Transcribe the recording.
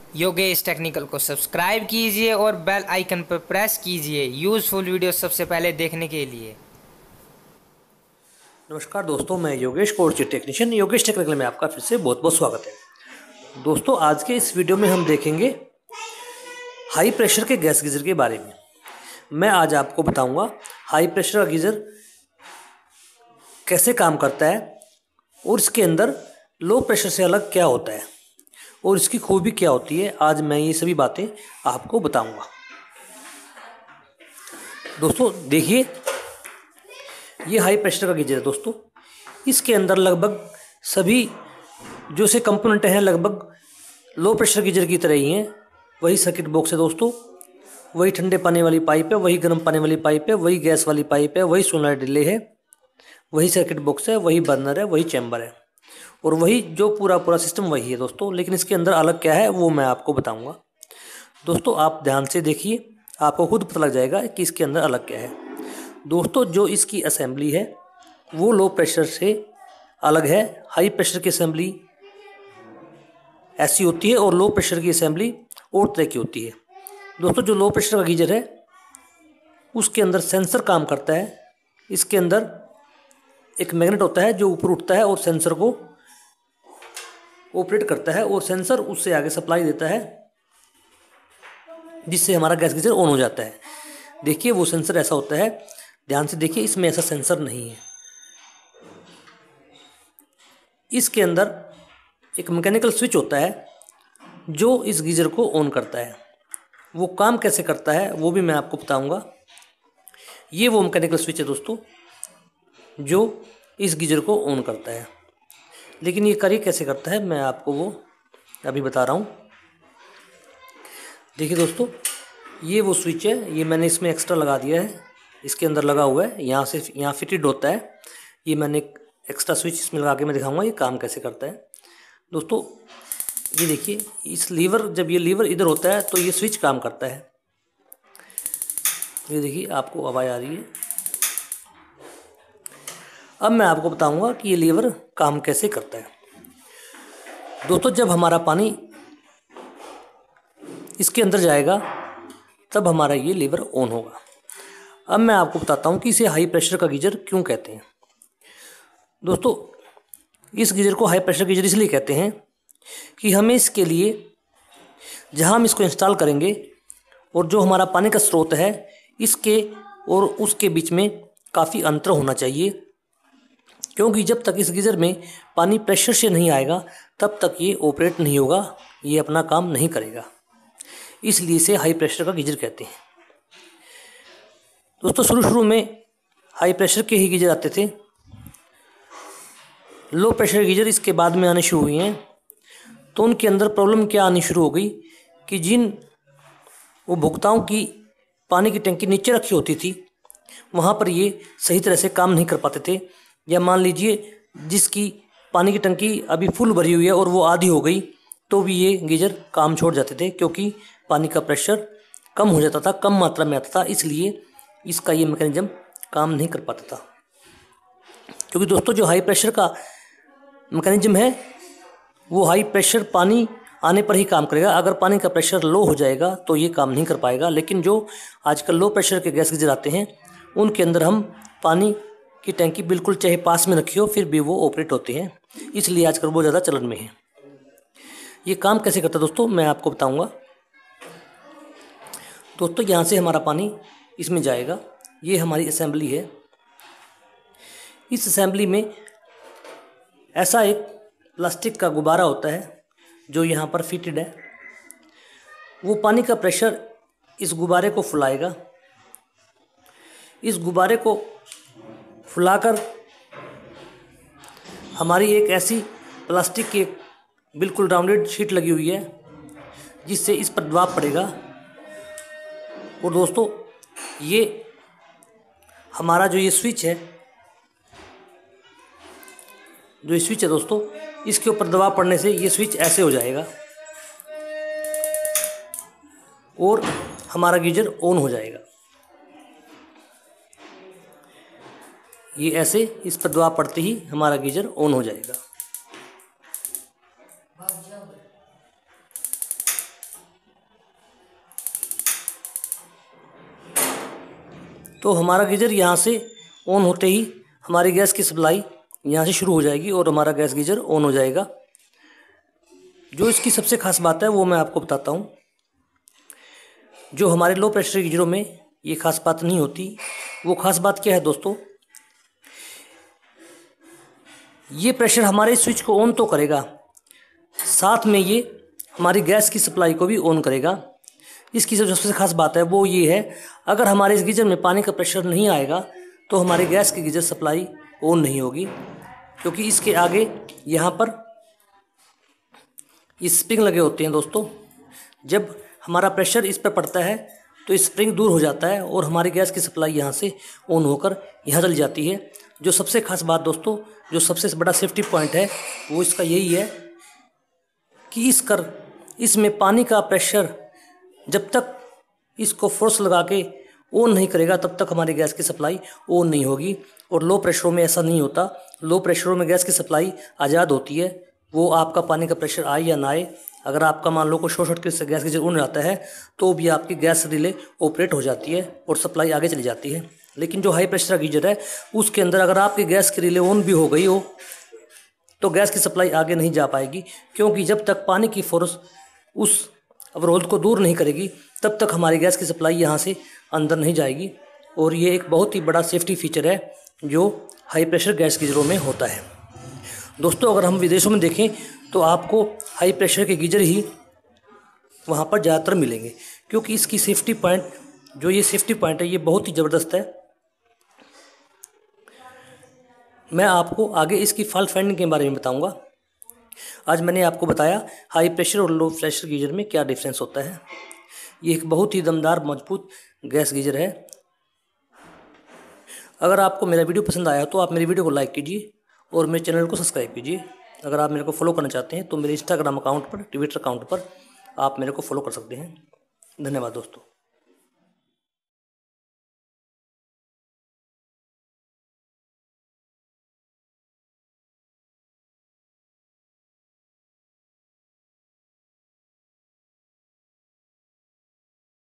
Yogesh technical को subscribe कीजिए और बेल आइकन पर प्रेस कीजिए यूज़फुल वीडियो सबसे पहले देखने के लिए। नमस्कार दोस्तों, मैं Yogesh course technician Yogesh technical में आपका फिर से बहुत बहुत स्वागत है। दोस्तों, आज के इस वीडियो में हम देखेंगे हाई प्रेशर के गैस गीज़र के बारे में। मैं आज आपको बताऊंगा हाई प्रेशर का गीज़र कैसे काम करता है और इसके अंदर लो प्रेशर से अलग क्या होता है और इसकी खूबी क्या होती है। आज मैं ये सभी बातें आपको बताऊंगा। दोस्तों देखिए, ये हाई प्रेशर का गीज़र है। दोस्तों, इसके अंदर लगभग सभी जो से कंपोनेंट हैं लगभग लो प्रेशर गीज़र की तरह ही हैं। वही सर्किट बॉक्स है दोस्तों, वही ठंडे पानी वाली पाइप है, वही गर्म पानी वाली पाइप है, वही गैस वाली पाइप है, वही सोलनॉइड रिले है, वही सर्किट बॉक्स है, वही बर्नर है, वही चैम्बर है और वही जो पूरा सिस्टम वही है दोस्तों। लेकिन इसके अंदर अलग क्या है वो मैं आपको बताऊंगा। दोस्तों आप ध्यान से देखिए, आपको खुद पता लग जाएगा कि इसके अंदर अलग क्या है। दोस्तों, जो इसकी असेंबली है वो लो प्रेशर से अलग है। हाई प्रेशर की असेंबली ऐसी होती है और लो प्रेशर की असेंबली और तरह की होती है। दोस्तों, जो लो प्रेशर का गीज़र है उसके अंदर सेंसर काम करता है। इसके अंदर एक मैग्नेट होता है जो ऊपर उठता है और सेंसर को ऑपरेट करता है और सेंसर उससे आगे सप्लाई देता है जिससे हमारा गैस गीज़र ऑन हो जाता है। देखिए, वो सेंसर ऐसा होता है, ध्यान से देखिए, इसमें ऐसा सेंसर नहीं है। इसके अंदर एक मैकेनिकल स्विच होता है जो इस गीज़र को ऑन करता है। वो काम कैसे करता है वो भी मैं आपको बताऊंगा। ये वो मैकेनिकल स्विच है दोस्तों जो इस गीज़र को ऑन करता है। लेकिन ये कार्य कैसे करता है मैं आपको वो अभी बता रहा हूँ। देखिए दोस्तों, ये वो स्विच है, ये मैंने इसमें एक्स्ट्रा लगा दिया है, इसके अंदर लगा हुआ है, यहाँ फिटेड होता है। ये मैंने एक्स्ट्रा स्विच इसमें लगा के मैं दिखाऊंगा ये काम कैसे करता है। दोस्तों ये देखिए, इस लीवर, जब ये लीवर इधर होता है तो ये स्विच काम करता है। ये देखिए, आपको आवाज़ आ रही है। अब मैं आपको बताऊंगा कि ये लीवर काम कैसे करता है। दोस्तों, जब हमारा पानी इसके अंदर जाएगा तब हमारा ये लीवर ऑन होगा। अब मैं आपको बताता हूँ कि इसे हाई प्रेशर का गीज़र क्यों कहते हैं। दोस्तों, इस गीज़र को हाई प्रेशर गीज़र इसलिए कहते हैं कि हमें इसके लिए जहाँ हम इसको इंस्टॉल करेंगे और जो हमारा पानी का स्रोत है इसके और उसके बीच में काफ़ी अंतर होना चाहिए, क्योंकि जब तक इस गीज़र में पानी प्रेशर से नहीं आएगा तब तक ये ऑपरेट नहीं होगा, ये अपना काम नहीं करेगा। इसलिए इसे हाई प्रेशर का गीज़र कहते हैं। दोस्तों, शुरू में हाई प्रेशर के ही गीज़र आते थे, लो प्रेशर गीज़र इसके बाद में आने शुरू हुए हैं। तो उनके अंदर प्रॉब्लम क्या आनी शुरू हो गई कि जिन उपभोक्ताओं की पानी की टंकी नीचे रखी होती थी वहाँ पर ये सही तरह से काम नहीं कर पाते थे। या मान लीजिए जिसकी पानी की टंकी अभी फुल भरी हुई है और वो आधी हो गई तो भी ये गीज़र काम छोड़ जाते थे, क्योंकि पानी का प्रेशर कम हो जाता था, कम मात्रा में आता था, इसलिए इसका ये मैकेनिज्म काम नहीं कर पाता था। क्योंकि दोस्तों, जो हाई प्रेशर का मैकेनिज्म है वो हाई प्रेशर पानी आने पर ही काम करेगा। अगर पानी का प्रेशर लो हो जाएगा तो ये काम नहीं कर पाएगा। लेकिन जो आजकल लो प्रेशर के गैस गीज़र आते हैं उनके अंदर हम पानी की टैंकी बिल्कुल चाहे पास में रखी हो फिर भी वो ऑपरेट होते हैं, इसलिए आजकल बहुत ज़्यादा चलन में है। ये काम कैसे करता है दोस्तों मैं आपको बताऊँगा। दोस्तों, यहाँ से हमारा पानी इसमें जाएगा, ये हमारी असेंबली है। इस असेंबली में ऐसा एक प्लास्टिक का गुब्बारा होता है जो यहाँ पर फिटेड है। वो पानी का प्रेशर इस गुब्बारे को फुलाएगा। इस गुब्बारे को फुलाकर हमारी एक ऐसी प्लास्टिक की बिल्कुल राउंडेड शीट लगी हुई है जिससे इस पर दबाव पड़ेगा। और दोस्तों, ये हमारा जो ये स्विच है दोस्तों, इसके ऊपर दबाव पड़ने से ये स्विच ऐसे हो जाएगा और हमारा गीज़र ऑन हो जाएगा। ये ऐसे इस पर दबाव पड़ते ही हमारा गीज़र ऑन हो जाएगा। तो हमारा गीजर यहाँ से ऑन होते ही हमारी गैस की सप्लाई यहाँ से शुरू हो जाएगी और हमारा गैस गीजर ऑन हो जाएगा। जो इसकी सबसे खास बात है वो मैं आपको बताता हूँ। जो हमारे लो प्रेशर गीजरों में ये खास बात नहीं होती। वो खास बात क्या है दोस्तों, ये प्रेशर हमारे स्विच को ऑन तो करेगा, साथ में ये हमारी गैस की सप्लाई को भी ऑन करेगा। इसकी सबसे खास बात है वो ये है, अगर हमारे इस गीजर में पानी का प्रेशर नहीं आएगा तो हमारे गैस की गीजर सप्लाई ऑन नहीं होगी, क्योंकि इसके आगे यहाँ पर ये स्प्रिंग लगे होते हैं दोस्तों। जब हमारा प्रेशर इस पर पड़ता है तो स्प्रिंग दूर हो जाता है और हमारी गैस की सप्लाई यहाँ से ऑन होकर यहाँ चली जाती है। जो सबसे खास बात दोस्तों, जो सबसे बड़ा सेफ्टी पॉइंट है वो इसका यही है कि इसमें पानी का प्रेशर जब तक इसको फोर्स लगा के ऑन नहीं करेगा तब तक हमारी गैस की सप्लाई ऑन नहीं होगी। और लो प्रेशरों में ऐसा नहीं होता। लो प्रेशरों में गैस की सप्लाई आज़ाद होती है। वो आपका पानी का प्रेशर आए या ना आए, अगर आपका मान लो को शॉर्ट सर्किट से गैस गीजर ऑन जाता है तो भी आपकी गैस रिले ऑपरेट हो जाती है और सप्लाई आगे चली जाती है। लेकिन जो हाई प्रेशर गीजर है उसके अंदर अगर आपकी गैस की रिले ऑन भी हो गई हो तो गैस की सप्लाई आगे नहीं जा पाएगी, क्योंकि जब तक पानी की फोर्स उस अवरोध को दूर नहीं करेगी तब तक हमारी गैस की सप्लाई यहाँ से अंदर नहीं जाएगी। और ये एक बहुत ही बड़ा सेफ्टी फीचर है जो हाई प्रेशर गैस गीजरों में होता है। दोस्तों, अगर हम विदेशों में देखें तो आपको हाई प्रेशर के गीजर ही वहाँ पर ज़्यादातर मिलेंगे, क्योंकि इसकी सेफ्टी पॉइंट है ये बहुत ही ज़बरदस्त है। मैं आपको आगे इसकी फॉल्ट फाइंडिंग के बारे में बताऊंगा। आज मैंने आपको बताया हाई प्रेशर और लो प्रेशर गीजर में क्या डिफरेंस होता है। ये एक बहुत ही दमदार मजबूत गैस गीजर है। अगर आपको मेरा वीडियो पसंद आया तो आप मेरी वीडियो को लाइक कीजिए और मेरे चैनल को सब्सक्राइब कीजिए। अगर आप मेरे को फॉलो करना चाहते हैं तो मेरे इंस्टाग्राम अकाउंट पर, ट्विटर अकाउंट पर आप मेरे को फॉलो कर सकते हैं। धन्यवाद दोस्तों।